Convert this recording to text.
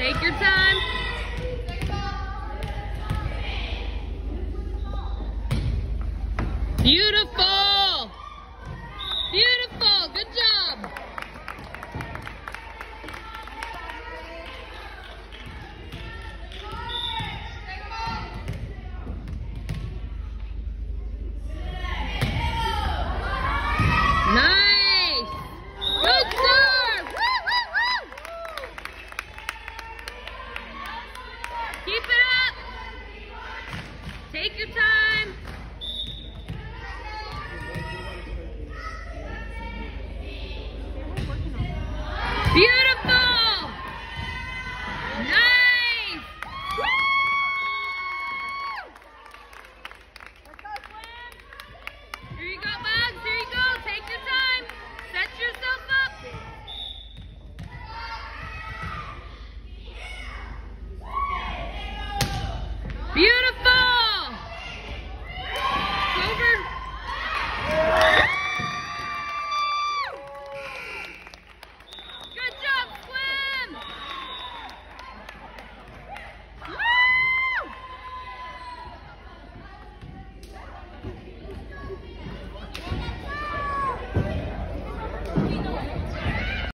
Take your time. Beautiful. Beautiful. Good job. Nice. Good serve. Woo, woo, woo. Keep it up. Take your time. Beautiful.